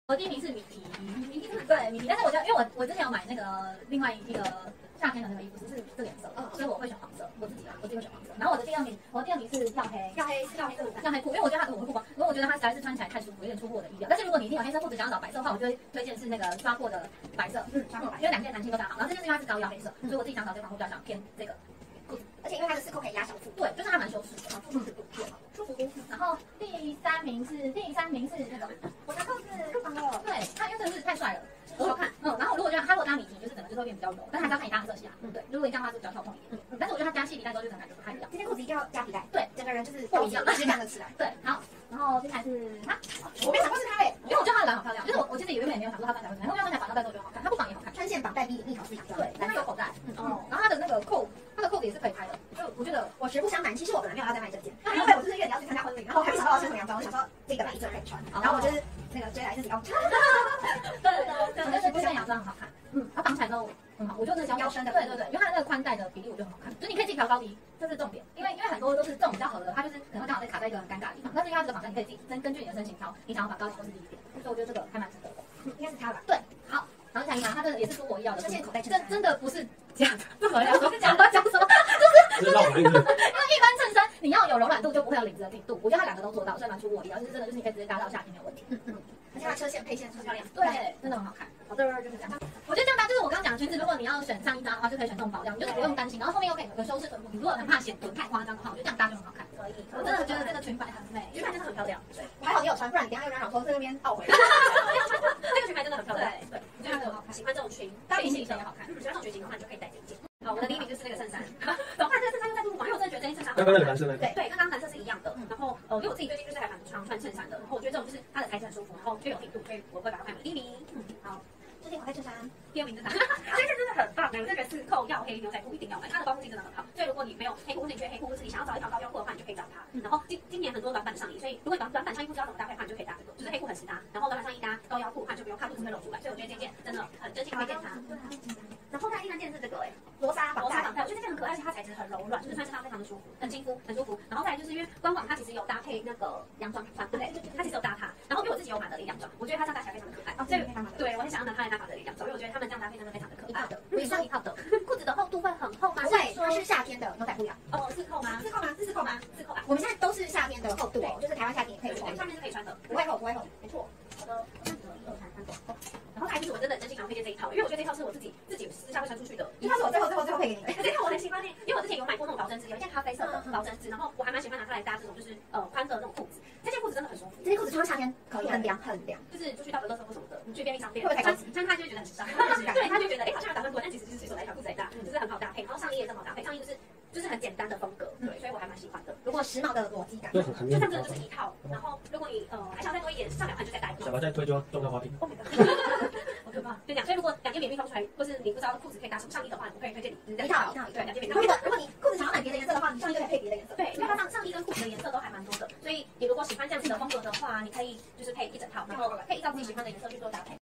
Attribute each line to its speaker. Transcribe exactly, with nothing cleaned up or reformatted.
Speaker 1: 我第一名是米皮，米皮对米皮，但是我觉得因为我我之前有买那个另外一个夏天的那个衣服，是是这个颜色，嗯，所以我会选黄色，我自己啊，我自己会选黄色。然后我的第二名，我的第二名是跳黑，跳黑跳黑裤，跳黑裤，因为我觉得它我会不光，因为我觉得它实在是穿起来太舒服，有点出乎我的意料。但是如果你一定有黑色裤子想要找白色的话，我就会推荐是那个刷过的白色，嗯，刷过白，因为两件弹性都非常好。然后这就是因为它是高腰黑色，所以我自己想找这款裤比较想偏这个。
Speaker 2: 而且因为它的四扣可以压小腹，
Speaker 1: 对，就是它蛮修饰的，舒适度偏好，舒服。然后第三名是第三名是那个
Speaker 2: 我的扣子更长了，
Speaker 1: 对，它因为真的是太帅了，很好看。嗯，然后如果觉得它如果加米皮，就是整个就会变比较柔，但还是要看你搭的色系啊。嗯，对，如果你这样的话是比较跳痛一点。嗯，但是我觉得它加细皮带之后就整个感觉不太一样。
Speaker 2: 这件裤子一定要加皮带，
Speaker 1: 对，
Speaker 2: 整个人就是
Speaker 1: 不一样，
Speaker 2: 质感的起来。
Speaker 1: 对，好，然后接下来是它，
Speaker 2: 我没想过是它诶，
Speaker 1: 因为我觉得它的蓝好漂亮，就是我我其实原本也没有想过它穿起来会怎样，因为它穿起来绑腰带之后觉得好看，它不绑也好看，
Speaker 2: 穿线绑带蜜蜜桃式长
Speaker 1: 对，但它有口袋，嗯哦，然后它的那个扣，它的扣子也是可以开的，就我觉得
Speaker 2: 我实不相瞒，其实我本来没有要再买这件，因为我就是月底要去参加婚礼，然后我还没想到要穿什么洋装，我想说这个买一折可以穿，然后我就是那个追来自己要穿，
Speaker 1: 对对对，我觉得实不相洋装很好看，嗯，它绑起来之后很好，我觉得那个腰身的，对对对，因为它的那个宽带的比例我觉得很好看，就是你可以自己调高低，这是重点，因为因为很多都是这种比较合的，它就是可能刚好在卡在一个很尴尬的地方，但是因为它这个绑带你可以自己根根据你的身形调，你想要把高低或是低一点，所以我觉得这个还蛮值得的，
Speaker 2: 应该是它吧？
Speaker 1: 对，好，然后下一个它这个也是出我意料的，
Speaker 2: 这件口袋
Speaker 1: 这真的不是假的，这么聊，是假的，讲什么？就是就是因为一般衬衫你要有柔软度就不会有领子的紧度，我觉得它两个都做到，所以蛮出乎我意料，就是真的就是你可以直接搭到夏天没有问题，嗯嗯。
Speaker 2: 而且它车线配线超漂亮，
Speaker 1: 对，真的很好看。好的，就是这样。我觉得这样搭就是我刚刚讲的裙子，如果你要选上衣搭的话，就可以选这种薄料，你就是不用担心。然后后面又可以有个修饰臀部，你如果很怕显臀太夸张的话，我觉得这样搭就很好看。可以，我真的觉得这个裙摆很美，裙摆真的很漂亮。对，
Speaker 2: 还好你有穿，不然你等下又让老头在那边懊悔。
Speaker 1: 这个裙摆真的很漂亮。对对，我觉得很好看。喜欢这种裙，搭平行裙也好看。喜欢这种裙型的话，你就可以带这一件。好，我的第一名就是这个衬衫。怎么办？这个衬衫又在入榜，因为我真的觉得这件衬衫。
Speaker 3: 刚刚那个蓝色那个。
Speaker 1: 对对，跟刚刚蓝色是一样的。然后呃，因为我自己最近就是还蛮常穿衬衫的，然后我觉得这种就是它的材质很舒服，然后又有挺度，所以我会把它放在第一名。嗯，好。
Speaker 2: 这件口袋衬衫，
Speaker 1: 第二名是啥？这件真的很棒哎！我这个四扣要黑牛仔裤一定要买，它的包覆性真的很好。所以如果你没有黑裤，或者你缺黑裤，或是你想要找一条高腰裤的话，你就可以找它。然后今今年很多短版的上衣，所以如果你短短版上衣不知道怎么搭配的话，你就可以搭这个，就是黑裤很实搭，然后短版上衣搭高腰裤的话就不用怕肚子会露出来。所以我觉得这件真的很真心推荐它。然后再第三件是这个哎，
Speaker 2: 罗莎
Speaker 1: 罗莎绑带，我觉得这件很可爱，而且它材质很柔软，就是穿身上非常的舒服，很亲肤，很舒服。然后再来就是因为官网它其实有搭配那个洋装穿，对，它其实有搭它。然后因为我自己有马德琳洋装，我觉得它这样搭起来非常的可爱。
Speaker 2: 哦，这个非常好。
Speaker 1: 对，我很想要拿它来搭马德琳洋装，因为我觉得他们这样搭配真的非常的可爱。
Speaker 2: 一套的，
Speaker 1: 也算一套的。裤子的厚度会很厚吗？
Speaker 2: 不会，它是夏天的牛仔裤呀。
Speaker 1: 哦，四扣吗？
Speaker 2: 四扣吗？是四扣吗？
Speaker 1: 四扣吧。
Speaker 2: 我们现在都是夏天的厚度哦，就是台湾夏天也可以穿，
Speaker 1: 上面是可以穿的，
Speaker 2: 不会厚，不会厚，没错。
Speaker 1: 好的，然后还就是我真的真心想推荐这一套，因为我觉得这一套是我自己自己私下会穿出去的。
Speaker 2: 一套是我最后最后最后配给你的，
Speaker 1: 这套我很喜欢呢，因为我之前有买过那种薄针织，有一件咖啡色的薄针织，然后我还蛮喜欢拿它来搭这种就是呃宽的那种裤子。这件裤子真的很舒服，
Speaker 2: 这件裤子穿夏天可以很凉很凉，
Speaker 1: 就是出去到个垃圾或什么的，你去便利商店，
Speaker 2: 会不会太高级？
Speaker 1: 穿它就会觉得很时尚，对，他就觉得哎好像有打扮过，但其实就是随手来一条裤子来搭，就是很好搭配。然后上衣也很好搭配，上衣就是就是很简单的风格，对，所以我还蛮喜欢的。
Speaker 2: 如果时髦的逻辑感，
Speaker 3: 就很很
Speaker 1: 就这样真的就是一套。然后如果你呃还想再多一点，上两盘就再搭一个。
Speaker 3: 小白再推就要撞到花瓶。
Speaker 1: Oh my god，好可怕！就这样，所以如果两件免运放出来，或是你不知道裤子可以搭什么上衣的话，我可以推荐你
Speaker 2: 一套一套，
Speaker 1: 对，两件免运。
Speaker 2: 如果如果你裤子想要买别的颜色的话，你上衣就可以配别的颜色。
Speaker 1: 对，因为它上上衣跟裤子的颜色都还蛮多的，所以你如果喜欢这样子的风格的话，你可以就是配一整套，然后可以依照自己喜欢的颜色去做搭配。